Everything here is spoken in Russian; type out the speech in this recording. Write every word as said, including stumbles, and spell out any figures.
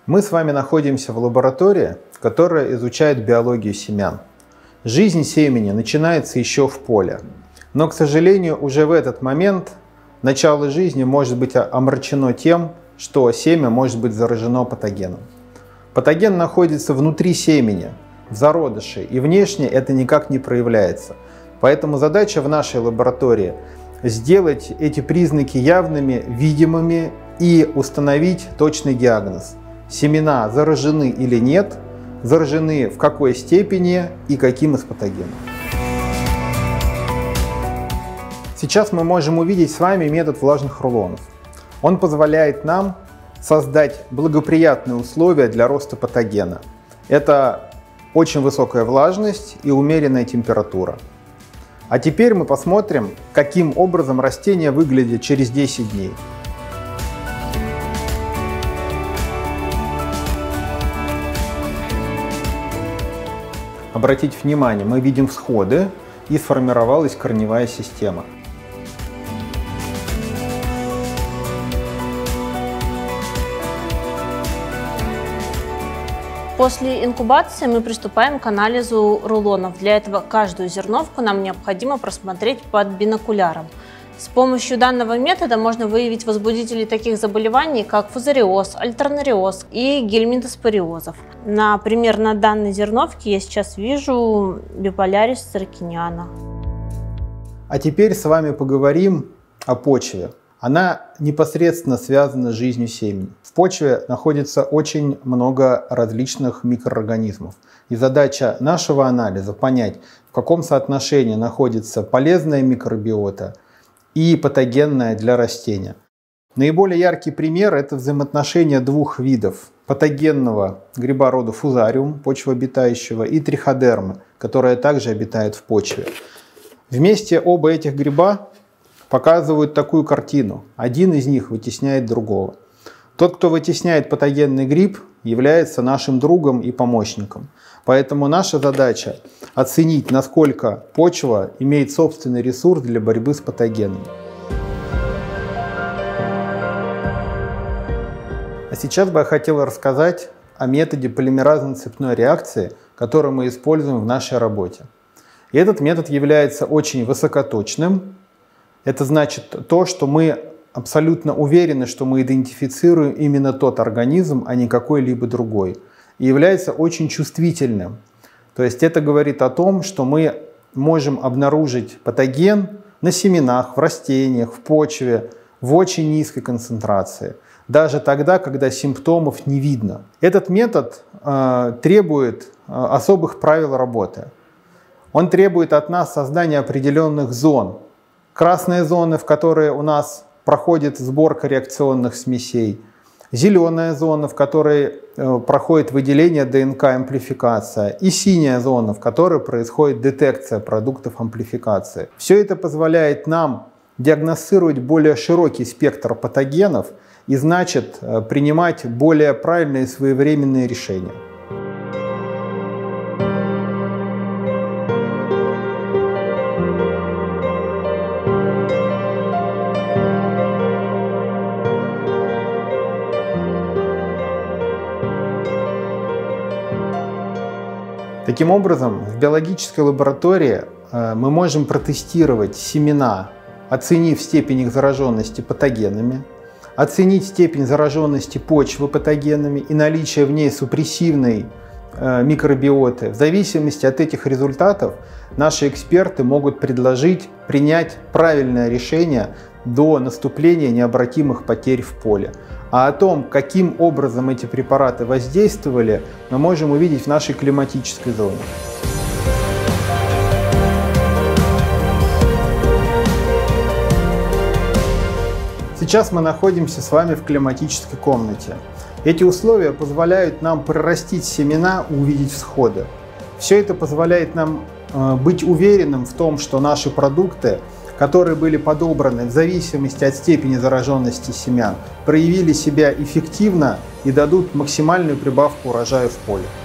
Мы с вами находимся в лаборатории, которая изучает биологию семян. Жизнь семени начинается еще в поле, но, к сожалению, уже в этот момент начало жизни может быть омрачено тем, что семя может быть заражено патогеном. Патоген находится внутри семени, в зародыше, и внешне это никак не проявляется. Поэтому задача в нашей лаборатории – сделать эти признаки явными, видимыми и установить точный диагноз. Семена заражены или нет, заражены в какой степени и каким из патогенов. Сейчас мы можем увидеть с вами метод влажных рулонов. Он позволяет нам создать благоприятные условия для роста патогена. Это очень высокая влажность и умеренная температура. А теперь мы посмотрим, каким образом растение выглядит через десять дней. Обратите внимание, мы видим всходы и сформировалась корневая система. После инкубации мы приступаем к анализу рулонов. Для этого каждую зерновку нам необходимо просмотреть под бинокуляром. С помощью данного метода можно выявить возбудители таких заболеваний, как фузариоз, альтернариоз и гельминтоспориозов. Например, на данной зерновке я сейчас вижу биполярис циркиниана. А теперь с вами поговорим о почве. Она непосредственно связана с жизнью семени. В почве находится очень много различных микроорганизмов. И задача нашего анализа понять, в каком соотношении находится полезная микробиота и патогенная для растения. Наиболее яркий пример – это взаимоотношение двух видов патогенного гриба рода фузариум, почвообитающего, и триходермы, которая также обитает в почве. Вместе оба этих гриба показывают такую картину. Один из них вытесняет другого. Тот, кто вытесняет патогенный гриб, является нашим другом и помощником. Поэтому наша задача – оценить, насколько почва имеет собственный ресурс для борьбы с патогенами. А сейчас бы я хотел рассказать о методе полимеразной цепной реакции, который мы используем в нашей работе. И этот метод является очень высокоточным. Это значит то, что мы абсолютно уверены, что мы идентифицируем именно тот организм, а не какой-либо другой. И является очень чувствительным. То есть это говорит о том, что мы можем обнаружить патоген на семенах, в растениях, в почве в очень низкой концентрации. Даже тогда, когда симптомов не видно. Этот метод э, требует э, особых правил работы. Он требует от нас создания определенных зон. Красные зоны, в которые у нас проходит сборка реакционных смесей. Зеленая зона, в которой э, проходит выделение ДНК-амплификация. И синяя зона, в которой происходит детекция продуктов амплификации. Все это позволяет нам диагностировать более широкий спектр патогенов и, значит, э, принимать более правильные и своевременные решения. Таким образом, в биологической лаборатории мы можем протестировать семена, оценив степень их зараженности патогенами, оценить степень зараженности почвы патогенами и наличие в ней супрессивной микробиоты. В зависимости от этих результатов наши эксперты могут предложить принять правильное решение до наступления необратимых потерь в поле. А о том, каким образом эти препараты воздействовали, мы можем увидеть в нашей климатической зоне. Сейчас мы находимся с вами в климатической комнате. Эти условия позволяют нам прорастить семена и увидеть всходы. Все это позволяет нам э, быть уверенным в том, что наши продукты, которые были подобраны в зависимости от степени зараженности семян, проявили себя эффективно и дадут максимальную прибавку урожая в поле.